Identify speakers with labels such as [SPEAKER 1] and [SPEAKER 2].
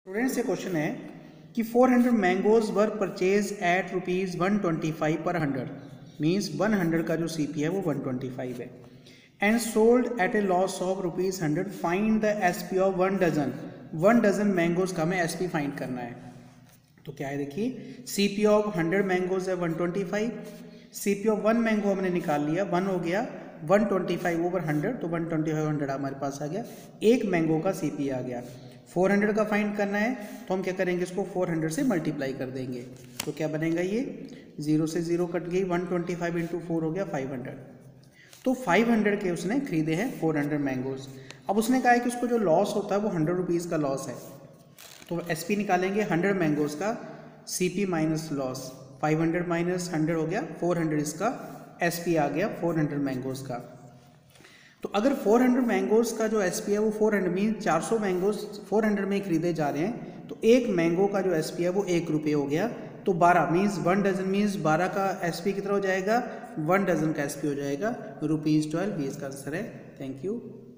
[SPEAKER 1] Students से question है कि 400 मैंगोज वर परचेज एट ₹125 पर 100 मीन्स 100 का जो सीपी है वो 125 है and sold at a loss of ₹100। Find the SP of 1 dozen mangoes का हमें एसपी फाइंड करना है। तो क्या है देखिए, सीपी ऑफ 100 मैंगोज है 125, सीपी ऑफ 1 मैंगो हमने निकाल लिया, 1 हो गया 125 ओवर 100, तो 125 100 हमारे पास आ गया, एक मैंगो का सीपी आ गया। 400 का फाइंड करना है तो हम क्या करेंगे, इसको 400 से मल्टीप्लाई कर देंगे। तो क्या बनेगा, ये 0 से 0 कट गई, 125 इंटू 4 हो गया 500। तो 500 के उसने खरीदे हैं 400 मैंगोज। अब उसने कहा है कि उसको जो लॉस होता है वो 100 रुपीज़ का लॉस है। तो एसपी निकालेंगे 100 मैंगोज का, सीपी माइनस लॉस, 500 माइनस 100 हो गया 400, इसका एसपी आ गया 400 मैंगोज का। तो अगर 400 मैंगोज का जो एसपी है वो 400 मीन 400 मैंगोज 400 में खरीदे जा रहे हैं, तो एक मैंगो का जो एसपी है वो ₹1 हो गया। तो 12 मीन्स 1 डजन मीन्स 12 का एसपी कितना हो जाएगा, 1 डजन का एसपी हो जाएगा ₹12। ये इसका आंसर है। Thank you.